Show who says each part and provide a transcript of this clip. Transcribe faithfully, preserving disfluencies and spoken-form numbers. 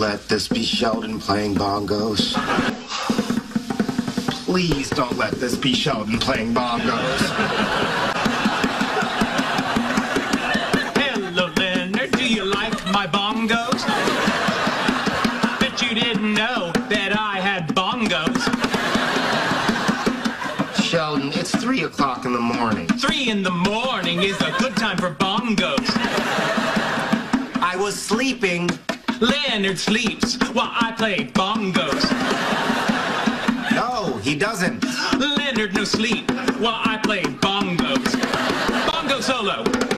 Speaker 1: let this be Sheldon playing bongos. Please don't let this be Sheldon playing bongos.
Speaker 2: Hello, Leonard. Do you like my bongos? Bet you didn't know that I had bongos.
Speaker 1: Sheldon, it's three o'clock in the morning.
Speaker 2: Three in the morning is a good time for bongos.
Speaker 1: I was sleeping.
Speaker 2: Leonard sleeps while I play bongos.
Speaker 1: No, he doesn't.
Speaker 2: Leonard no sleep while I play bongos. Bongo solo.